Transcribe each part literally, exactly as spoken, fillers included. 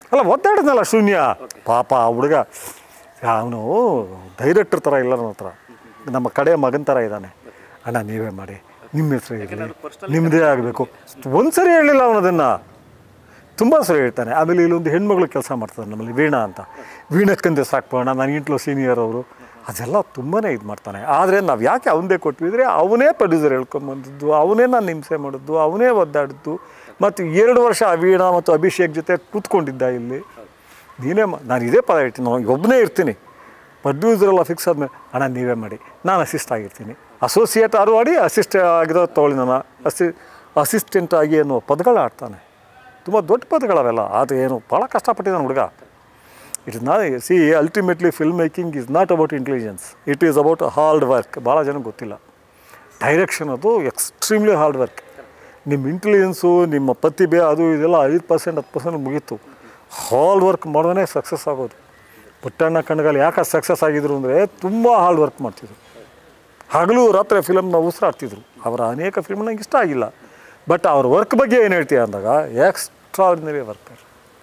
ಅಲ್ಲ ಒದ್ದಾಡಿದ್ನಲ್ಲ ಶೂನ್ಯ ಪಾಪ ಆ ಹುಡುಗ ಅವನು ಡೈರೆಕ್ಟರ್ ಥರ ಇಲ್ಲ ನನ್ನ ಹತ್ರ ನಮ್ಮ ಕಡೆ ಮಗನ ಥರ ಇದ್ದಾನೆ. ಅಣ್ಣ ನೀವೇ ಮಾಡಿ, ನಿಮ್ಮ ಹೆಸರು ಇರಲಿ, ನಿಮ್ಮದೇ ಆಗಬೇಕು. ಒಂದು ಸರಿ ಹೇಳಲಿಲ್ಲ ಅವನು ಅದನ್ನು, ತುಂಬ ಸರಿ ಹೇಳ್ತಾನೆ. ಆಮೇಲೆ ಇಲ್ಲೊಂದು ಹೆಣ್ಮಗಳು ಕೆಲಸ ಮಾಡ್ತಾರೆ ನಮ್ಮಲ್ಲಿ, ವೀಣಾ ಅಂತ. ವೀಣಕ್ಕಂದೆ ಸಾಕ್ಬೋಣ, ನನಗಿಂತಲೂ ಸೀನಿಯರ್ ಅವರು, ಅದೆಲ್ಲ ತುಂಬಾ ಇದು ಮಾಡ್ತಾನೆ. ಆದರೆ ನಾವು ಯಾಕೆ ಅವನದೇ ಕೊಟ್ವಿದ್ರೆ ಅವನೇ ಪ್ರೊಡ್ಯೂಸರ್ ಹೇಳ್ಕೊಂಬಂದದ್ದು, ಅವನೇ ನಾನು ಹಿಂಸೆ ಮಾಡಿದ್ದು, ಅವನೇ ಒದ್ದಾಡಿದ್ದು. ಮತ್ತು ಎರಡು ವರ್ಷ ವೀಣಾ ಮತ್ತು ಅಭಿಷೇಕ್ ಜೊತೆ ಕೂತ್ಕೊಂಡಿದ್ದ ಇಲ್ಲಿ. ನೀನೇ ಮಾ ನಾನು ಇದೇ ಪದ ಹೇಳ್ತೀನಿ, ನಾನು ಒಬ್ಬನೇ ಇರ್ತೀನಿ, ಪ್ರೊಡ್ಯೂಸರೆಲ್ಲ ಫಿಕ್ಸ್ ಆದಮೇಲೆ ಅಣ್ಣ ನೀವೇ ಮಾಡಿ, ನಾನು ಅಸಿಸ್ಟ್ ಆಗಿರ್ತೀನಿ. ಅಸೋಸಿಯೇಟ್ ಆರು ಆಡಿ ಅಸಿಸ್ಟ್ ಆಗಿರೋ ತೊಗೊಳ್ಳಿ, ನಾನು ಅಸಿ ಅಸಿಸ್ಟೆಂಟ್ ಆಗಿ ಅನ್ನೋ ಪದಗಳು ಆಡ್ತಾನೆ. ತುಂಬ ದೊಡ್ಡ ಪದಗಳವೆಲ್ಲ. ಅದು ಏನು ಭಾಳ ಕಷ್ಟಪಟ್ಟಿದ್ದಾನೆ ಹುಡುಗ. It is not see ultimately film making is not about intelligence, it is about hard work. ಭಾಳ ಜನಕ್ಕೆ ಗೊತ್ತಿಲ್ಲ. ಡೈರೆಕ್ಷನ್ ಅದು ಎಕ್ಸ್ಟ್ರೀಮ್ಲಿ ಹಾರ್ಡ್ ವರ್ಕ್. ನಿಮ್ಮ ಇಂಟೆಲಿಜೆನ್ಸು, ನಿಮ್ಮ ಪ್ರತಿಭೆ, ಅದು ಇದೆಲ್ಲ ಐದು ಪರ್ಸೆಂಟ್ ಹತ್ತು ಪರ್ಸೆಂಟ್ ಮುಗೀತು. ಹಾರ್ಡ್ ವರ್ಕ್ ಮಾಡೋದೇ ಸಕ್ಸಸ್ ಆಗೋದು. ಪುಟ್ಟಣ್ಣ ಕಣ್ಗಾಲ ಯಾಕೆ ಸಕ್ಸಸ್ ಆಗಿದ್ರು ಅಂದರೆ ತುಂಬ ಹಾರ್ಡ್ ವರ್ಕ್ ಮಾಡ್ತಿದ್ರು. ಹಗಲು ರಾತ್ರಿ ಫಿಲಮ್ನ ಉಸಿರಾಡ್ತಿದ್ರು. ಅವರ ಅನೇಕ ಫಿಲ್ಮ್ ನಂಗೆ ಇಷ್ಟ ಆಗಿಲ್ಲ, ಬಟ್ ಅವ್ರ ವರ್ಕ್ ಬಗ್ಗೆ ಏನು ಹೇಳ್ತೀಯ ಅಂದಾಗ ಎಕ್ಸ್ಟ್ರಾರ್ಡಿನರಿ ವರ್ಕರ್.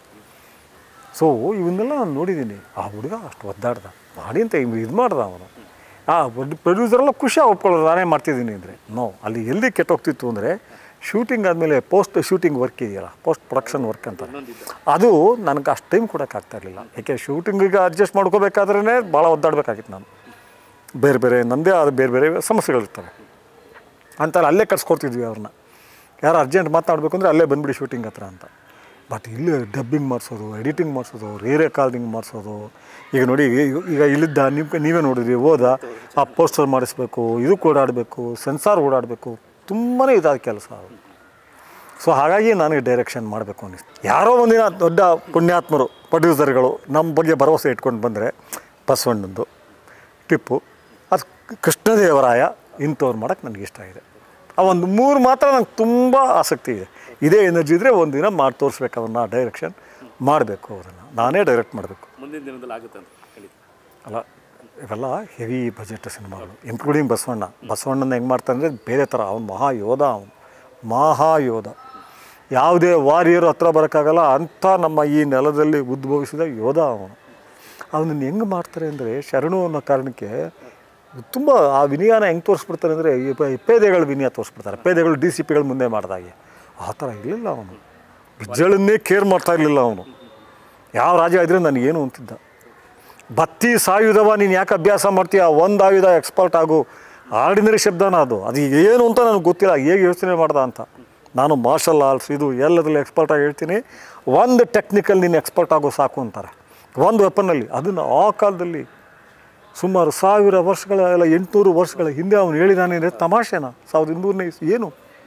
ಸೊ ಇವನ್ನೆಲ್ಲ ನಾನು ನೋಡಿದ್ದೀನಿ. ಆ ಹುಡುಗ ಅಷ್ಟು ಒದ್ದಾಡ್ದ ಮಾಡಿ ಅಂತ ಇದು ಮಾಡ್ದ ಅವನು. ಆ ಪ್ರೊಡ್ಯೂಸರೆಲ್ಲ ಖುಷಿಯಾಗಿ ಒಪ್ಕೊಳ್ಳೋದು ನಾನೇ ಮಾಡ್ತಿದ್ದೀನಿ ಅಂದರೆ ನೋ. ಅಲ್ಲಿ ಎಲ್ಲಿ ಕೆಟ್ಟೋಗ್ತಿತ್ತು ಅಂದರೆ ಶೂಟಿಂಗ್ ಆದಮೇಲೆ ಪೋಸ್ಟ್ ಶೂಟಿಂಗ್ ವರ್ಕ್ ಇದೆಯಲ್ಲ, ಪೋಸ್ಟ್ ಪ್ರೊಡಕ್ಷನ್ ವರ್ಕ್ ಅಂತ, ಅದು ನನಗೆ ಅಷ್ಟು ಟೈಮ್ ಕೊಡೋಕ್ಕಾಗ್ತಾಯಿರಲಿಲ್ಲ. ಯಾಕೆ ಶೂಟಿಂಗಿಗೆ ಅಡ್ಜಸ್ಟ್ ಮಾಡ್ಕೋಬೇಕಾದ್ರೇ ಭಾಳ ಒದ್ದಾಡಬೇಕಾಗಿತ್ತು ನಾನು. ಬೇರೆ ಬೇರೆ ನನ್ನದೇ ಆದ ಬೇರೆ ಬೇರೆ ಸಮಸ್ಯೆಗಳಿರ್ತವೆ ಅಂತಾರೆ. ಅಲ್ಲೇ ಕಟ್ಸ್ಕೊಡ್ತಿದ್ವಿ ಅವ್ರನ್ನ. ಯಾರು ಅರ್ಜೆಂಟ್ ಮಾತಾಡಬೇಕು ಅಂದರೆ ಅಲ್ಲೇ ಬಂದುಬಿಡಿ ಶೂಟಿಂಗ್ ಹತ್ರ ಅಂತ. ಬಟ್ ಇಲ್ಲಿ ಡಬ್ಬಿಂಗ್ ಮಾಡಿಸೋದು, ಎಡಿಟಿಂಗ್ ಮಾಡಿಸೋದು, ರೀ ರೆಕಾರ್ಡಿಂಗ್ ಮಾಡಿಸೋದು. ಈಗ ನೋಡಿ, ಈಗ ಇಲ್ಲಿದ್ದ ನಿಮ್ಮ ನೀವೇ ನೋಡಿದ್ರಿ, ಹೋದ ಆ ಪೋಸ್ಟರ್ ಮಾಡಿಸ್ಬೇಕು, ಇದು ಓಡಾಡಬೇಕು, ಸೆನ್ಸಾರ್ ಓಡಾಡಬೇಕು, ತುಂಬಾ ಇದಾದ ಕೆಲಸ ಅದು. ಸೊ ಹಾಗಾಗಿ ನನಗೆ ಡೈರೆಕ್ಷನ್ ಮಾಡಬೇಕು ಅನ್ನಿಸ್ತು. ಯಾರೋ ಒಂದಿನ ದೊಡ್ಡ ಪುಣ್ಯಾತ್ಮರು ಪ್ರೊಡ್ಯೂಸರ್ಗಳು ನಮ್ಮ ಬಗ್ಗೆ ಭರವಸೆ ಇಟ್ಕೊಂಡು ಬಂದರೆ, ಬಸವಣ್ಣಂದು, ಟಿಪ್ಪು, ಅದು ಕೃಷ್ಣದೇವರಾಯ, ಇಂಥವ್ರು ಮಾಡೋಕ್ಕೆ ನನಗೆ ಇಷ್ಟ ಇದೆ. ಆ ಒಂದು ಮೂರು ಮಾತ್ರ ನಂಗೆ ತುಂಬ ಆಸಕ್ತಿ ಇದೆ. ಇದೇ ಎನರ್ಜಿ ಇದ್ದರೆ ಒಂದಿನ ಮಾಡಿ ತೋರಿಸ್ಬೇಕು, ಅವನ್ನ ಡೈರೆಕ್ಷನ್ ಮಾಡಬೇಕು, ಅದನ್ನು ನಾನೇ ಡೈರೆಕ್ಟ್ ಮಾಡಬೇಕು. ಮುಂದಿನ ದಿನದಲ್ಲಿ ಆಗುತ್ತೆ ಅಂತ ಅಲ್ಲ, ಇವೆಲ್ಲ ಹೆವಿ ಬಜೆಟ್ ಸಿನಿಮಾಗಳು, ಇನ್ಕ್ಲೂಡಿಂಗ್ ಬಸವಣ್ಣ. ಬಸವಣ್ಣನ ಹೆಂಗೆ ಮಾಡ್ತಾನೆ ಅಂದರೆ ಬೇರೆ ಥರ. ಅವನು ಮಹಾಯೋಧ, ಅವನು ಮಹಾಯೋಧ. ಯಾವುದೇ ವಾರಿಯರು ಹತ್ರ ಬರೋಕ್ಕಾಗಲ್ಲ ಅಂಥ ನಮ್ಮ ಈ ನೆಲದಲ್ಲಿ ಉದ್ಭವಿಸಿದ ಯೋಧ ಅವನು. ಅವನನ್ನು ಹೆಂಗೆ ಮಾಡ್ತಾರೆ ಅಂದರೆ, ಶರಣು ಅನ್ನೋ ಕಾರಣಕ್ಕೆ ತುಂಬ ಆ ವಿನಯನ ಹೆಂಗೆ ತೋರಿಸ್ಬಿಡ್ತಾರೆ ಅಂದರೆ, ಈ ಪೇದೆಗಳು ವಿನಯ ತೋರಿಸ್ಬಿಡ್ತಾರೆ. ಪೇದೆಗಳು ಡಿ ಸಿ ಪಿಗಳು ಮುಂದೆ ಮಾಡಿದಾಗೆ ಆ ಥರ ಇರಲಿಲ್ಲ ಅವನು. ಬಿಜ್ಜಳನ್ನೇ ಕೇರ್ ಮಾಡ್ತಾ ಇರಲಿಲ್ಲ ಅವನು. ಯಾವ ರಾಜ ಇದ್ದರೆ ನನಗೇನು ಅಂತಿದ್ದ. ಬತ್ತಿ ಸಾಯುಧವ ನೀನು ಯಾಕೆ ಅಭ್ಯಾಸ ಮಾಡ್ತೀಯ, ಒಂದು ಆಯುಧ ಎಕ್ಸ್ಪರ್ಟ್ ಆಗು. ಆರ್ಡಿನರಿ ಶಬ್ದನ ಅದು. ಅದು ಏನು ಅಂತ ನನಗೆ ಗೊತ್ತಿಲ್ಲ, ಹೇಗೆ ಯೋಚನೆ ಮಾಡ್ದ ಅಂತ. ನಾನು ಮಾರ್ಷಲ್ ಆರ್ಟ್ಸ್ ಇದು ಎಲ್ಲದರಲ್ಲಿ ಎಕ್ಸ್ಪರ್ಟಾಗಿ ಹೇಳ್ತೀನಿ. ಒಂದು ಟೆಕ್ನಿಕಲ್ ನೀನು ಎಕ್ಸ್ಪರ್ಟ್ ಆಗೋ ಸಾಕು ಅಂತಾರೆ, ಒಂದು ವೆಪನ್ನಲ್ಲಿ. ಅದನ್ನು ಆ ಕಾಲದಲ್ಲಿ ಸುಮಾರು ಸಾವಿರ ವರ್ಷಗಳ ಎಲ್ಲ ಎಂಟುನೂರು ವರ್ಷಗಳ ಹಿಂದೆ ಅವನು ಹೇಳಿದಾನೆ ಅಂದರೆ ತಮಾಷೆನ? ಸಾವಿರದ ಇನ್ನೂರನೇ ಏನು?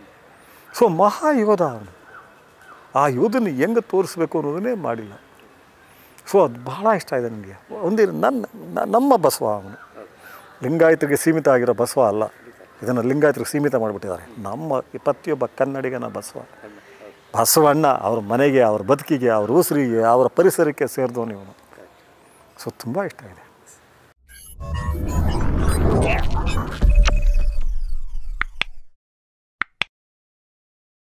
ಸೊ ಮಹಾಯೋಧ ಅವನು. ಆ ಯೋಧನ ಹೆಂಗೆ ತೋರಿಸ್ಬೇಕು ಅನ್ನೋದನ್ನೇ ಮಾಡಿಲ್ಲ. ಸೊ ಅದು ಬಹಳ ಇಷ್ಟ ಇದೆ ನನಗೆ. ಒಂದಿನ ನನ್ನ ನಮ್ಮ ಬಸವ ಅವನು. ಲಿಂಗಾಯತರಿಗೆ ಸೀಮಿತ ಆಗಿರೋ ಬಸವ ಅಲ್ಲ, ಇದನ್ನು ಲಿಂಗಾಯತರಿಗೆ ಸೀಮಿತ ಮಾಡಿಬಿಟ್ಟಿದ್ದಾರೆ. ನಮ್ಮ ಪ್ರತಿಯೊಬ್ಬ ಕನ್ನಡಿಗನ ಬಸವ, ಬಸವಣ್ಣ ಅವ್ರ ಮನೆಗೆ, ಅವ್ರ ಬದುಕಿಗೆ, ಅವ್ರ ಉಸಿರಿಗೆ, ಅವರ ಪರಿಸರಕ್ಕೆ ಸೇರಿದವನು ಇವನು. ಸೊ ತುಂಬ ಇಷ್ಟ ಇದೆ.